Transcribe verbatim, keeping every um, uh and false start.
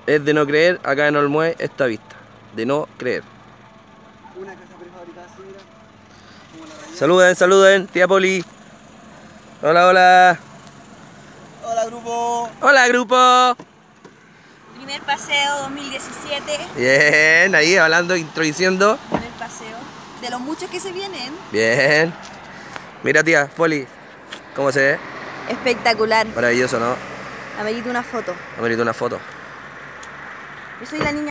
Es de no creer acá en Olmué esta vista. De no creer. Una casa prefabricada así, mira. Como la rayada. Saluden, saluden, tía Poli. Hola, hola. Hola, grupo. Hola, grupo. Primer paseo dos mil diecisiete. Bien, ahí hablando, introduciendo. Primer paseo. De los muchos que se vienen. Bien. Mira, tía Poli, ¿cómo se ve? Espectacular. Maravilloso, ¿no? Amerito una foto. Amerito una foto. Yo soy la niña.